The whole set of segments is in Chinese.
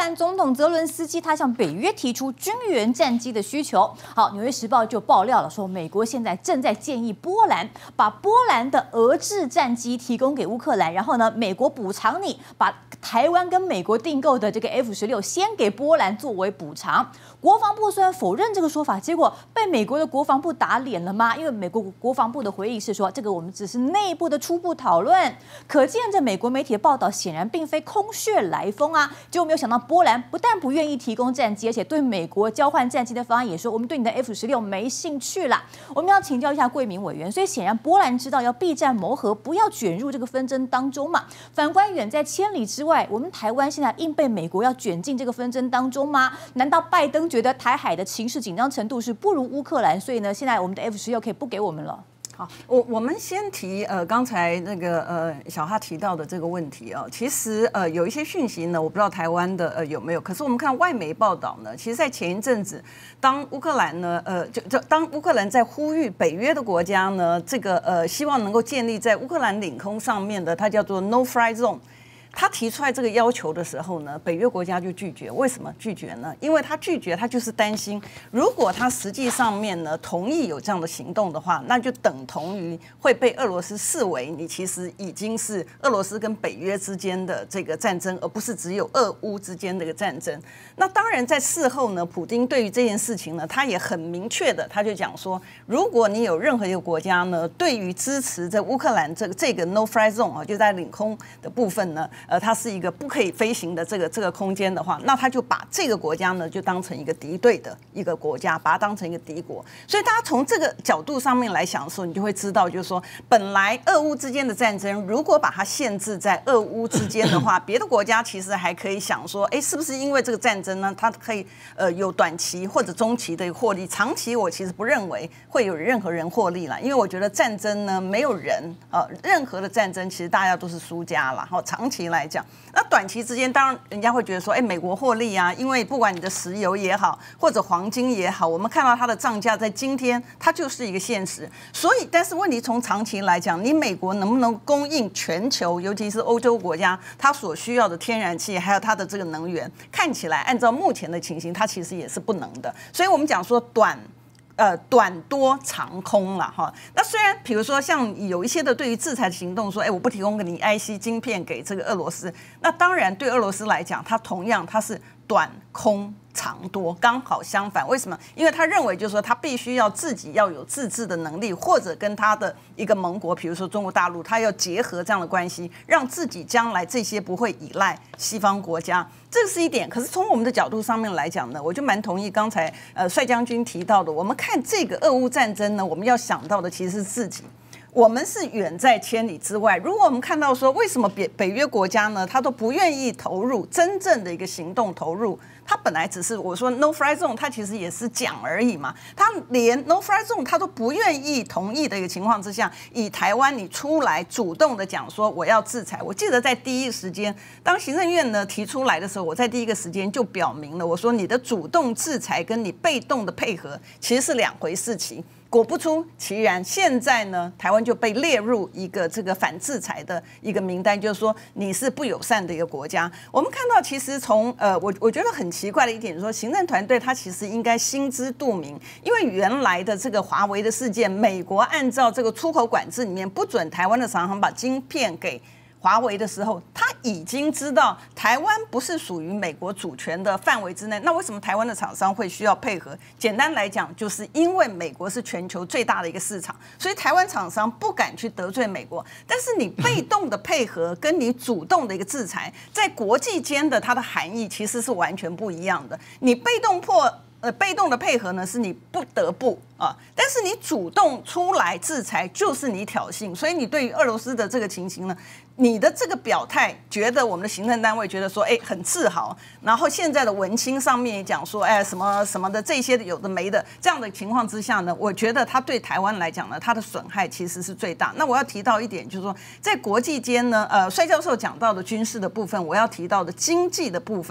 兰总统泽伦斯基他向北约提出军援战机的需求。好，《纽约时报》就爆料了，说美国现在正在建议波兰把波兰的俄制战机提供给乌克兰，然后呢，美国补偿你，把台湾跟美国订购的这个 F-16先给波兰作为补偿。国防部虽然否认这个说法，结果被美国的国防部打脸了吗？因为美国国防部的回应是说，这个我们只是内部的初步讨论。可见这美国媒体的报道显然并非空穴来风啊！结果没有想到，波兰不但不愿意提供战机，而且对美国交换战机的方案也说，我们对你的 F-16没兴趣啦。我们要请教一下贵民委员，所以显然波兰知道要避战谋和，不要卷入这个纷争当中嘛。反观远在千里之外，我们台湾现在硬被美国要卷进这个纷争当中吗？难道拜登觉得台海的情势紧张程度是不如乌克兰，所以呢，现在我们的 F-16可以不给我们了？ 好，我们先提刚才那个小哈提到的这个问题哦，其实有一些讯息呢，我不知道台湾的有没有，可是我们看外媒报道呢，其实，在前一阵子，当乌克兰呢当乌克兰在呼吁北约的国家呢，这个希望能够建立在乌克兰领空上面的，它叫做 No Fly Zone。他提出来这个要求的时候呢，北约国家就拒绝。为什么拒绝呢？因为他拒绝，他就是担心，如果他实际上面呢同意有这样的行动的话，那就等同于会被俄罗斯视为你其实已经是俄罗斯跟北约之间的这个战争，而不是只有俄乌之间的一个战争。那当然，在事后呢，普丁对于这件事情呢，他也很明确的，他就讲说，如果你有任何一个国家呢，对于支持在乌克兰这个 No Fly Zone 啊，就在领空的部分呢。它是一个不可以飞行的这个空间的话，那他就把这个国家呢就当成一个敌对的一个国家，把它当成一个敌国。所以大家从这个角度上面来想的时候，你就会知道，就是说，本来俄乌之间的战争，如果把它限制在俄乌之间的话，别的国家其实还可以想说，哎，是不是因为这个战争呢，它可以有短期或者中期的获利，长期我其实不认为会有任何人获利啦，因为我觉得战争呢没有人任何的战争其实大家都是输家啦，长期来讲。那短期之间，当然人家会觉得说，哎，美国获利啊，因为不管你的石油也好，或者黄金也好，我们看到它的涨价在今天，它就是一个现实。所以，但是问题从长期来讲，你美国能不能供应全球，尤其是欧洲国家，它所需要的天然气，还有它的这个能源，看起来按照目前的情形，它其实也是不能的。所以我们讲说短多长空了哈。那虽然比如说像有一些的对于制裁的行动说，哎，我不提供给你 IC 晶片给这个俄罗斯，那当然对俄罗斯来讲，它同样它是短空长多，刚好相反。为什么？因为他认为就是说，他必须要自己要有自治的能力，或者跟他的一个盟国，比如说中国大陆，他要结合这样的关系，让自己将来这些不会依赖西方国家。这是一点。可是从我们的角度上面来讲呢，我就蛮同意刚才帅将军提到的，我们看这个俄乌战争呢，我们要想到的其实是自己。我们是远在千里之外。如果我们看到说，为什么北约国家呢，他都不愿意投入真正的一个行动投入？他本来只是我说 No Fly Zone， 他其实也是讲而已嘛。他连 No Fly Zone 他都不愿意同意的一个情况之下，以台湾你出来主动的讲说我要制裁。我记得在第一时间，当行政院呢提出来的时候，我在第一个时间就表明了，我说你的主动制裁跟你被动的配合其实是两回事情。果不出其然，现在呢，台湾就被列入一个这个反制裁的一个名单，就是说你是不友善的一个国家。我们看到，其实从我觉得很奇怪的一点，说行政团队他其实应该心知肚明，因为原来的这个华为的事件，美国按照这个出口管制里面不准台湾的厂商把晶片给华为的时候，他已经知道台湾不是属于美国主权的范围之内。那为什么台湾的厂商会需要配合？简单来讲，就是因为美国是全球最大的一个市场，所以台湾厂商不敢去得罪美国。但是你被动的配合跟你主动的一个制裁，在国际间的它的含义其实是完全不一样的。你被动的配合呢，是你不得不啊，但是你主动出来制裁，就是你挑衅。所以你对于俄罗斯的这个情形呢，你的这个表态，觉得我们的行政单位觉得说，哎，很自豪。然后现在的文青上面也讲说，哎，什么什么的这些有的没的，这样的情况之下呢，我觉得它对台湾来讲呢，它的损害其实是最大。那我要提到一点，就是说，在国际间呢，帅教授讲到的军事的部分，我要提到的经济的部分。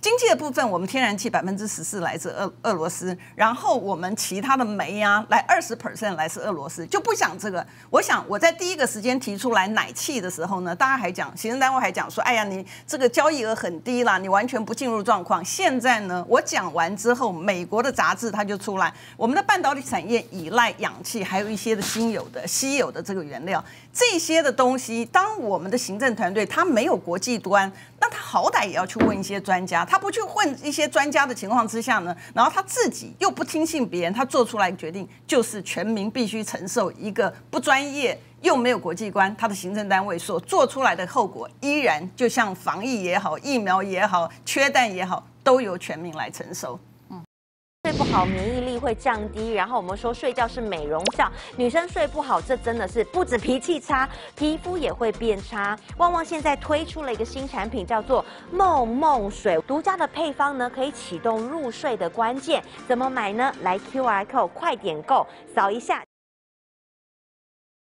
经济的部分，我们天然气14%来自俄罗斯，然后我们其他的煤啊，来20% 来自俄罗斯，就不讲这个。我想我在第一个时间提出来奶气的时候呢，大家还讲，行政单位还讲说，哎呀，你这个交易额很低啦，你完全不进入状况。现在呢，我讲完之后，美国的杂志它就出来，我们的半导体产业依赖氧气，还有一些的稀有的这个原料，这些的东西，当我们的行政团队他没有国际端，那他好歹也要去问一些专家，他不去问一些专家的情况之下呢，然后他自己又不听信别人，他做出来的决定就是全民必须承受一个不专业又没有国际观，他的行政单位所做出来的后果，依然就像防疫也好、疫苗也好、缺蛋也好，都由全民来承受。 睡不好，免疫力会降低。然后我们说睡觉是美容觉，女生睡不好，这真的是不止脾气差，皮肤也会变差。旺旺现在推出了一个新产品，叫做梦梦水，独家的配方呢，可以启动入睡的关键。怎么买呢？来 QR code 快点购，扫一下。